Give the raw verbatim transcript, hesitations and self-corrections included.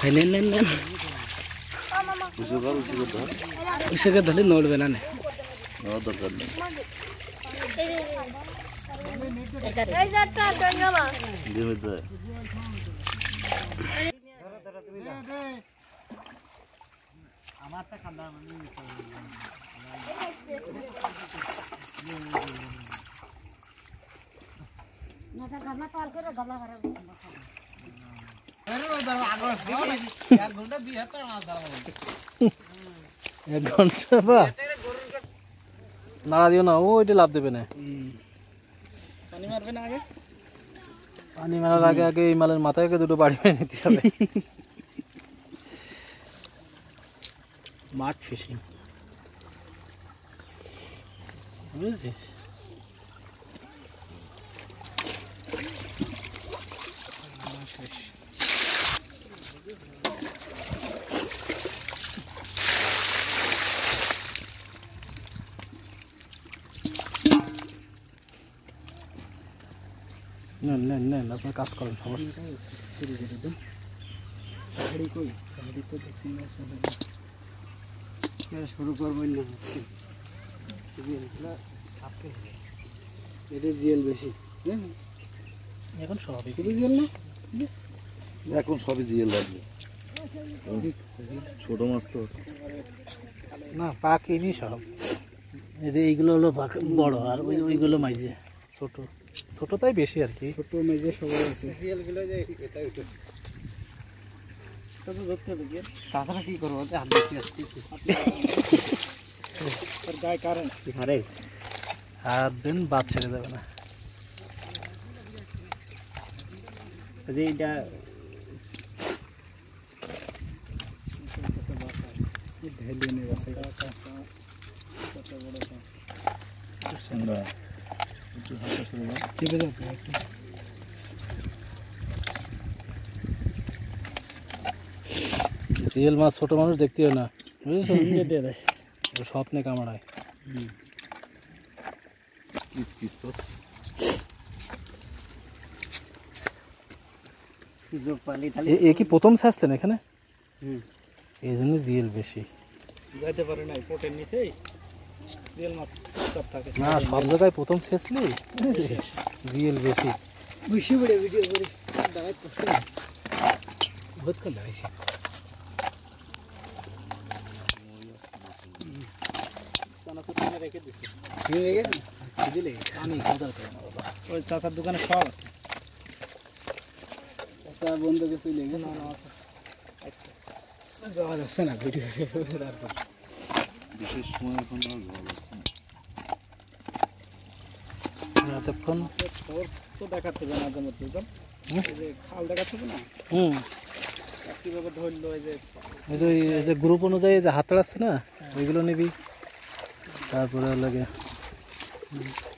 নেন নেন নেন উসকে ধরে নড়বে না দরকার নেই এক ঘন্টা বা নাড়া দিও না ও ওইটা লাভ দেবে না পানি মারবে না আগে পানি মারার আগে আগে এই মালের মাথায় দুটো বাড়ি মেরে নিতে হবে মাঠ ফিশিং বুঝছিস নেন নেন নেন আপনার কাজ করেন সমস্যা শুরু করে দেন গাড়ি কই গাড়ি তো দেখছি না শুরু করবেন না এটা জিএল বেশি এখন সবই শুধু জিএল না এখন সবই জিএল লাগবে ছোট মাছ তো না পাকিনি সব এই যে এইগুলো হলো বড় আর ওই ওইগুলো মাইজে ছোট ছোটটাই বেশি আর কি ছোট মাইজে সবাই আছে জিএলগুলো যে এটা ওইটা কত ধরতে হবে জিএল তাছাড়া কি করব হাত দিতে আসতেছি আর গায় কারণ আরে হাত দিন বাদ ছেড়ে দেবে না যে এটা ঢেলে নিয়ে বসে কত বড় ঠান্ডা একটু হালকা সরে যাও চেপে যাও একটু জিএল মাছ ছোট মানুষ দেখতে হয় না বুঝেছো কেটে দেয় স্বপ্নে কামড়ায় কিস কিস করছে এ কি প্রথম ছাড়ছেন এখানে এই জন্য জিএল বেশি যাইতে পারে না পোটের নিচে জিএল মাছ সব থাকে না সব জায়গায় প্রথম ছেঁচলি জিএল বেশি বেশি বড় ভিডিও করে দাঁড়াই করছে বহুত কোন দাঁড়াইছে সানা তো রেখে দিছি ঠিক আছে দিলে আমি সাদা করে ওই চাচার দোকানে সব আছে আচ্ছা বন্ধ করে চলে গেছে না না আছে যাওয়া যাচ্ছে না ভিডিও তারপর বিশেষ সময় এখন আর ভালো আছে না তখন তো দেখাতে হবে না জমত বুঝলাম এই যে খাল দেখাতে হবে না হুম কিভাবে ধরলো এই যে এই যে এই যে গ্রুপ অনুযায়ী যে হাতড় আছে না ওইগুলো নিবি তারপরে লাগে